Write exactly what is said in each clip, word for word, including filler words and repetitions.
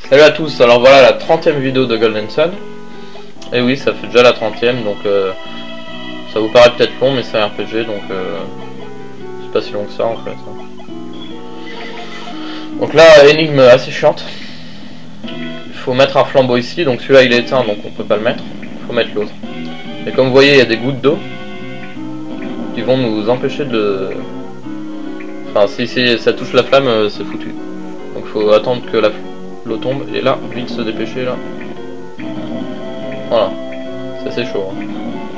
Salut à tous, alors voilà la trentième vidéo de Golden Sun. Et oui, ça fait déjà la trentième, donc euh, ça vous paraît peut-être long, mais c'est un R P G, donc euh, c'est pas si long que ça en fait. Donc là, énigme assez chiante. Il faut mettre un flambeau ici, donc celui-là il est éteint, donc on peut pas le mettre. Il faut mettre l'autre. Et comme vous voyez, il y a des gouttes d'eau qui vont nous empêcher de... Enfin, si, si ça touche la flamme, c'est foutu. Donc il faut attendre que la l'eau tombe, et là, vite se dépêcher là. Voilà, c'est assez chaud. Hein.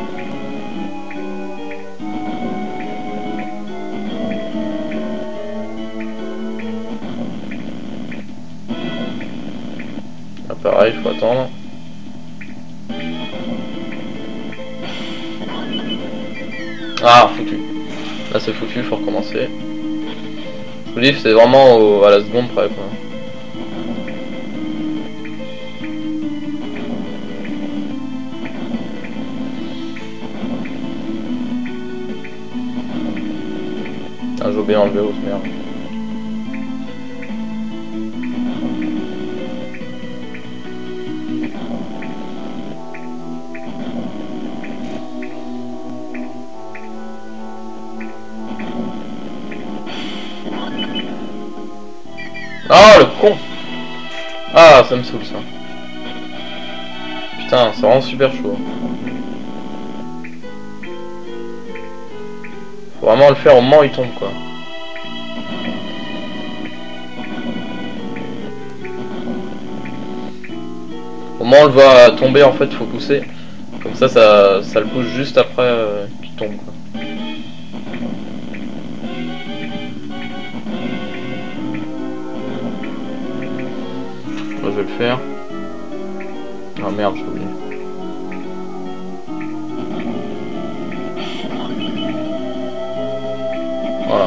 Là, pareil, il faut attendre. Ah, foutu. Là, c'est foutu, il faut recommencer. Je vous dis, c'est vraiment au, à la seconde près quoi. Ah, j'ai oublié d'enlever l'autre, merde. Ah, le con! Ah, ça me saoule ça. Putain, c'est vraiment super chaud. Faut vraiment le faire au moment où il tombe quoi. Au moment où on le voit tomber en fait faut pousser. Comme ça ça, ça le pousse juste après euh, qu'il tombe quoi. Là je vais le faire. Ah merde j'ai oublié. Voilà.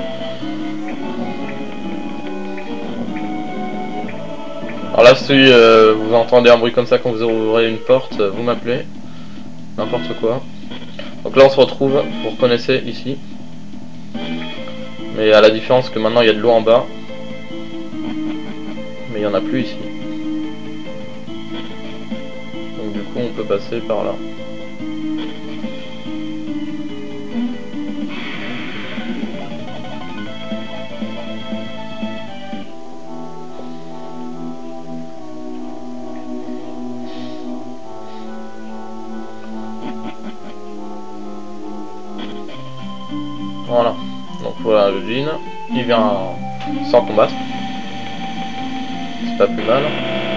Alors là, si euh, vous entendez un bruit comme ça quand vous ouvrez une porte, vous m'appelez. N'importe quoi. Donc là, on se retrouve, vous reconnaissez ici. Mais à la différence que maintenant, il y a de l'eau en bas. Mais il n'y en a plus ici. Donc du coup, on peut passer par là. Voilà, donc voilà le jean, il vient sans combattre, c'est pas plus mal.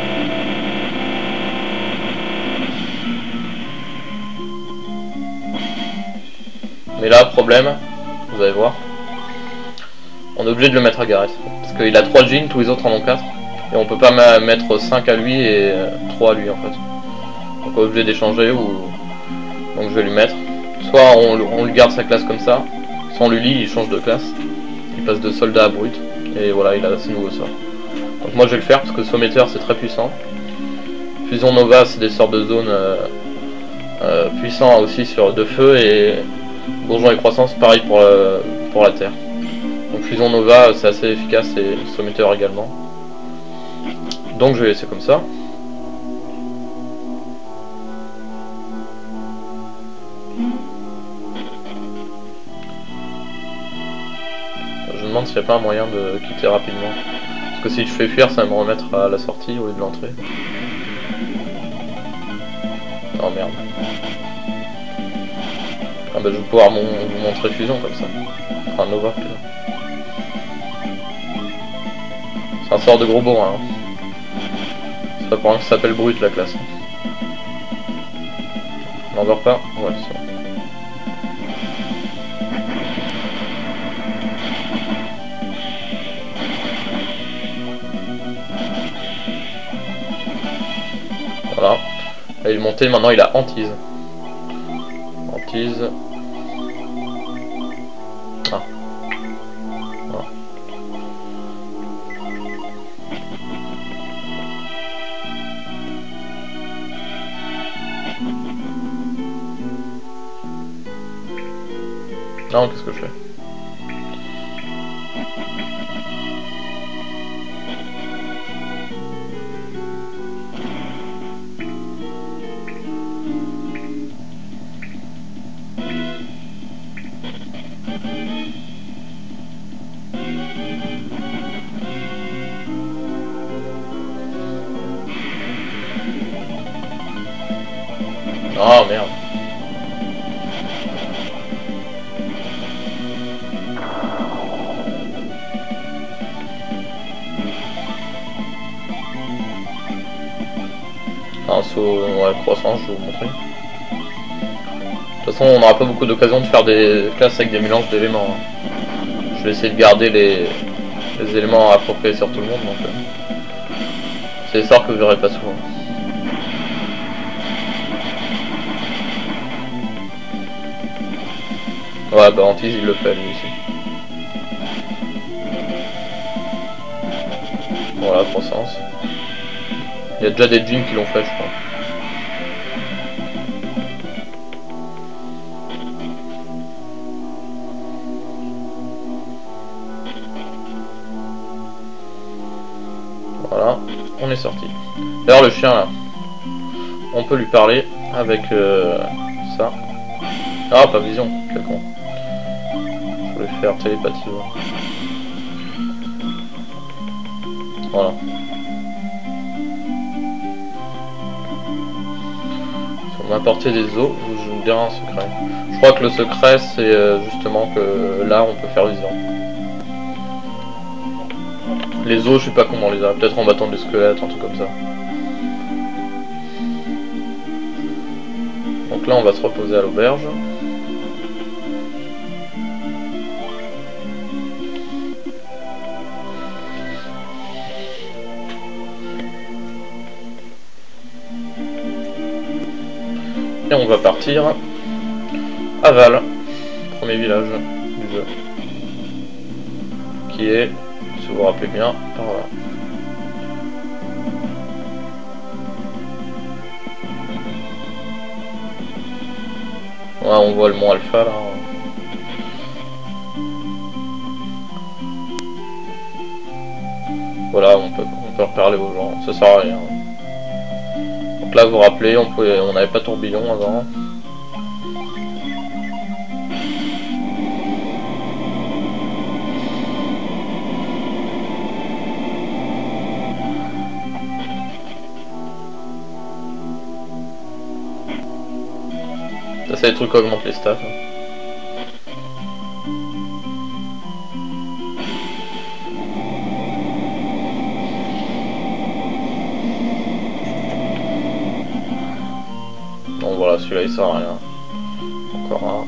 Mais là, problème, vous allez voir, on est obligé de le mettre à Gareth, parce qu'il a trois jeans, tous les autres en ont quatre, et on peut pas mettre cinq à lui et trois à lui en fait. Donc on est obligé d'échanger, ou donc je vais lui mettre, soit on, on lui garde sa classe comme ça, on lui lit, il change de classe, il passe de soldat à brut, et voilà, il a ses nouveaux sorts. Donc moi je vais le faire parce que Sommeter c'est très puissant. Fusion Nova c'est des sorts de zone euh, euh, puissants aussi sur de feu, et Bourgeon et Croissance pareil pour, euh, pour la terre. Donc Fusion Nova c'est assez efficace, et Sommeter également. Donc je vais laisser comme ça. Je me demande s'il n'y a pas un moyen de quitter rapidement. Parce que si je fais fuir, ça va me remettre à la sortie au lieu de l'entrée. Oh merde. Ah bah je vais pouvoir mon, vous montrer Fusion comme ça. Enfin Nova plutôt. C'est un sort de gros bourrin. Hein. C'est pas pour rien que ça s'appelle brut la classe. On n'en pas. Ouais c'est ça. Voilà, là il est monté, maintenant il a hantise. Hantise. Ah. Voilà. Non, qu'est-ce que je fais? Oh merde. Un saut, ouais, croissant, je vais vous montrer. De toute façon, on n'aura pas beaucoup d'occasion de faire des classes avec des mélanges d'éléments. Hein. Je vais essayer de garder les, les éléments appropriés sur tout le monde, donc euh, c'est des sorts que vous verrez pas souvent. Ouais, bah Antige il le fait lui aussi. Voilà, croissance. Il y a déjà des jeans qui l'ont fait, je crois. Voilà, on est sorti. D'ailleurs le chien là, on peut lui parler avec euh, ça. Ah, pas vision, quel con. Je voulais faire télépathie. Ouais. Voilà. Si on m'a apporté des os, je vous dirai un secret. Je crois que le secret c'est euh, justement que là on peut faire vision. Les os, je sais pas comment on les a, peut-être en battant des squelettes, un truc comme ça. Donc là on va se reposer à l'auberge. Et on va partir à Val, premier village du jeu, qui est, si vous vous rappelez bien, par là. Ouais, on voit le mont Alpha là. Voilà, on peut, on peut reparler aux gens, ça sert à rien. Donc là, vous vous rappelez, on pouvait, on n'avait pas tourbillon avant. Ça, c'est des trucs qui augmentent les stats. Donc voilà, celui-là il sert à rien. Encore un.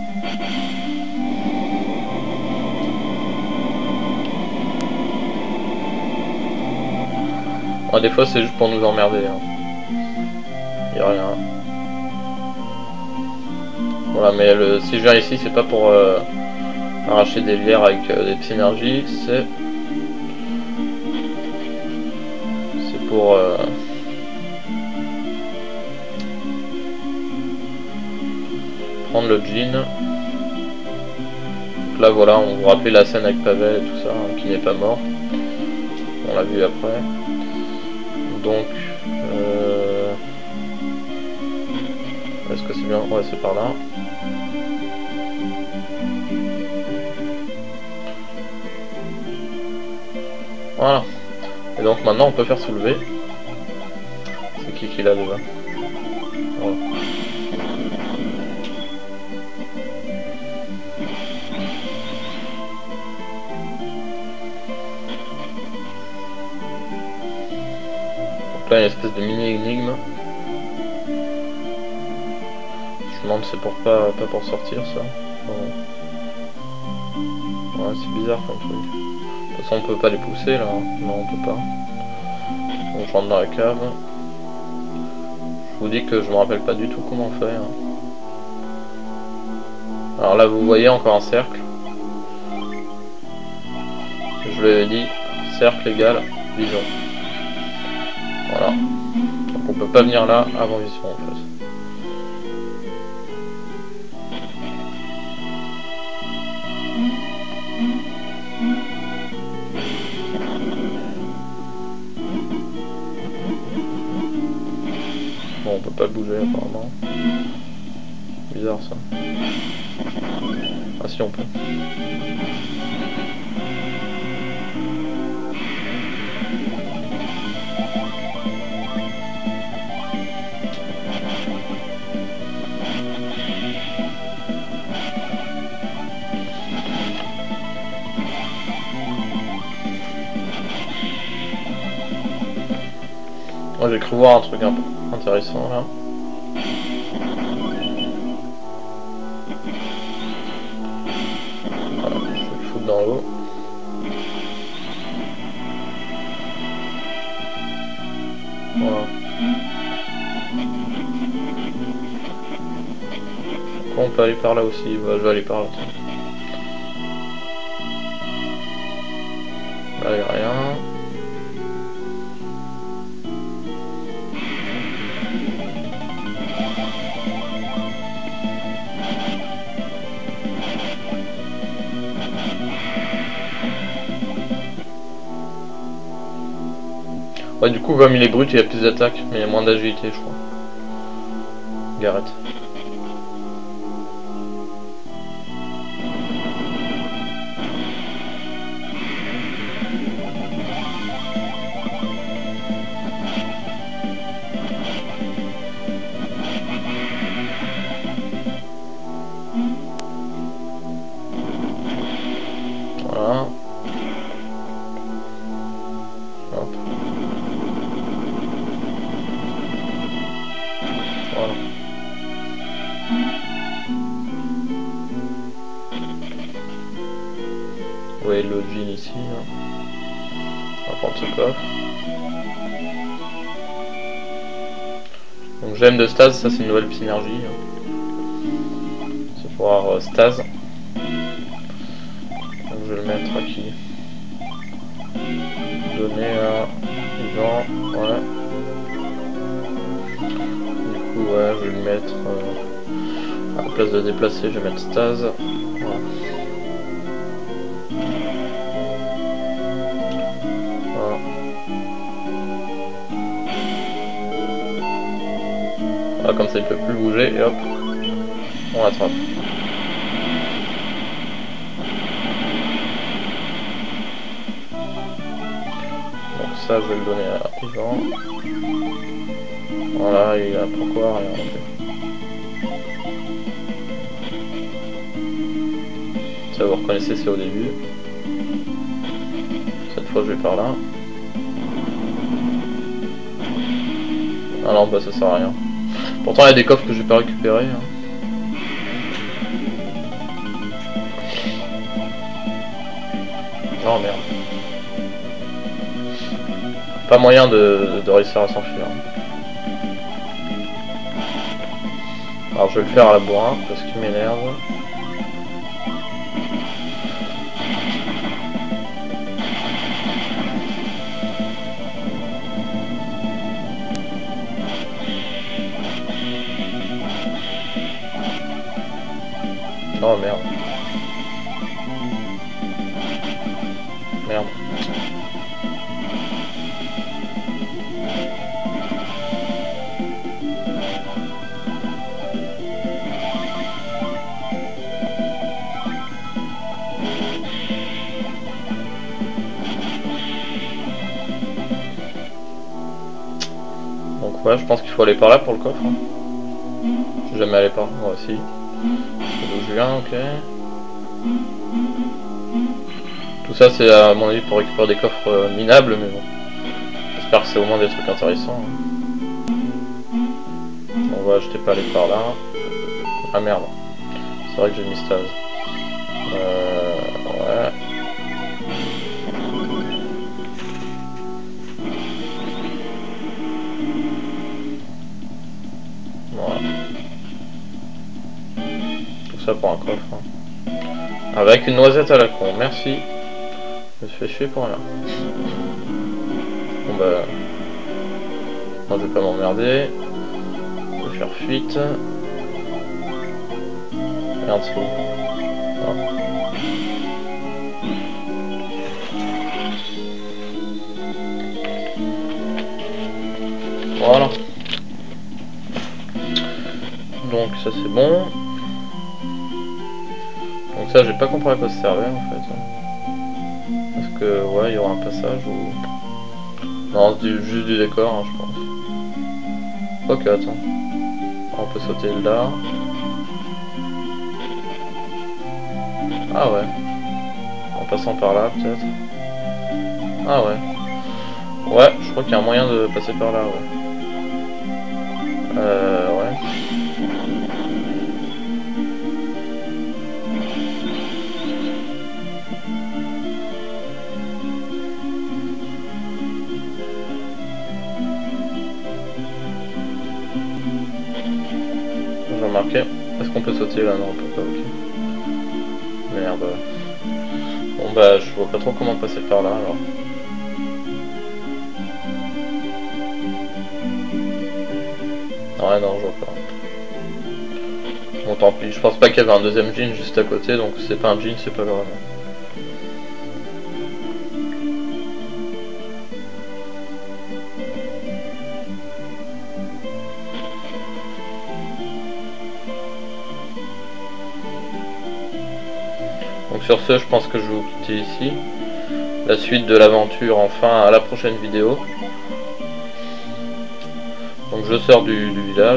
Ah, des fois c'est juste pour nous emmerder. Hein. Y a rien. Voilà, mais le, si je viens ici, c'est pas pour euh, arracher des lières avec euh, des synergies, c'est c'est pour euh, prendre le jean. Donc là, voilà, on vous rappelle la scène avec Pavel et tout ça, hein, qui n'est pas mort. On l'a vu après. Donc, euh, est-ce que c'est bien? Ouais, c'est par là. Voilà. Et donc maintenant on peut faire soulever. C'est qui qui l'a déjà? Voilà. Donc là il y a une espèce de mini énigme. Je me demande c'est pour pas, pas pour sortir ça. Ouais, ouais c'est bizarre comme truc. De toute façon on peut pas les pousser là, hein. Non on peut pas. Donc je rentre dans la cave. Je vous dis que je me rappelle pas du tout comment on fait. Hein. Alors là vous voyez encore un cercle. Je l'avais dit, cercle égale vision. Voilà. Donc on peut pas venir là avant vision en fait. Bon, on peut pas bouger apparemment. Bizarre ça. Ah si on peut. Moi j'ai cru voir un truc un peu intéressant là. Voilà, je vais le foutre dans l'eau. Voilà. On peut aller par là aussi, bah, je vais aller par là. Là il n'y a rien. Ouais, du coup comme il est brut il y a plus d'attaque mais il y a moins d'agilité je crois. Garrett. Voilà. Hop. Voilà. Ouais, le jean ici. Hein. On va prendre ce coffre. Donc gemme de stase, ça c'est une nouvelle synergie. Hein. C'est pour avoir euh, stase. Donc je vais le mettre à qui? Donner à Yvan, ouais. Du coup ouais, je vais le mettre euh, à la place de déplacer, je vais mettre stase. Voilà. Voilà. Voilà, comme ça il peut plus bouger et hop, on l'attrape. Ça je vais le donner à Yvan. Voilà, il a pourquoi rien en fait. Ça vous reconnaissez, c'est au début. Cette fois je vais par là. Ah non, bah ça sert à rien. Pourtant il y a des coffres que j'ai pas récupérés. Hein. Oh merde. Pas moyen de, de réussir à s'enfuir. Alors je vais le faire à la bourrin parce qu'il m'énerve. Oh merde. Merde. Donc ouais, je pense qu'il faut aller par là pour le coffre. Hein. Je suis jamais allé par là, moi aussi. C'est d'où je viens, ok. Tout ça c'est à mon avis pour récupérer des coffres euh, minables, mais bon. J'espère que c'est au moins des trucs intéressants. Hein. Bon voilà, j'étais pas allé par là. Ah merde. C'est vrai que j'ai mis stase. Euh... Ouais. Voilà. Tout ça pour un coffre. Hein. Avec une noisette à la con, merci. Je me suis fait chier pour rien. Bon bah... Non, je vais pas m'emmerder. Je vais faire fuite. Et en dessous. Voilà. Voilà. Donc ça c'est bon. Donc ça j'ai pas compris à quoi ça servait en fait. Parce que ouais il y aura un passage ou... Non c'est du, juste du décor hein, je pense. Ok attends. On peut sauter là. Ah ouais. En passant par là peut-être. Ah ouais. Ouais, je crois qu'il y a un moyen de passer par là, ouais. Euh, ouais. J'ai remarqué. Est-ce qu'on peut sauter là? Non, on peut pas, ok. Merde. Bon bah, je vois pas trop comment passer par là, alors. Ouais, non, je vois pas. Bon, tant pis. Je pense pas qu'il y avait un deuxième jean juste à côté, donc c'est pas un jean, c'est pas grave. Donc sur ce, je pense que je vais vous quitter ici. La suite de l'aventure, enfin, à la prochaine vidéo. Donc je sors du, du village.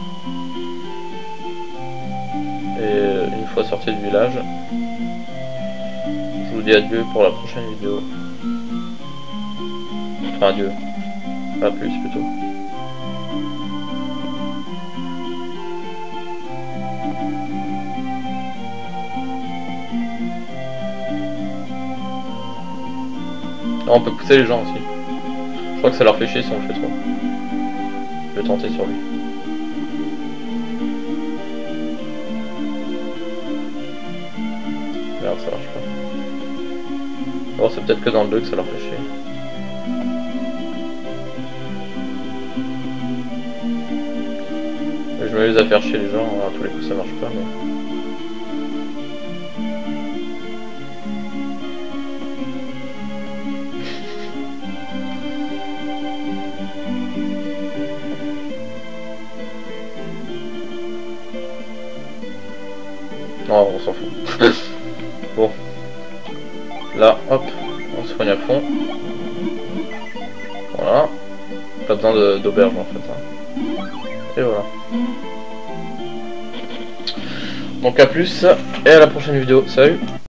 Et une fois sorti du village, je vous dis adieu pour la prochaine vidéo. Enfin adieu. Pas plus plutôt. Ah, on peut pousser les gens aussi. Je crois que ça leur fait chier si on le fait trop. Je vais tenter sur lui. Merde, ça marche pas. Bon, c'est peut-être que dans le deux que ça leur fait chier. Je m'amuse à faire chier les gens, à tous les coups ça marche pas, mais... Non, on s'en fout. Bon. Là, hop, on se soigne à fond. Voilà. Pas besoin d'auberge en fait. Hein. Et voilà. Donc à plus, et à la prochaine vidéo. Salut!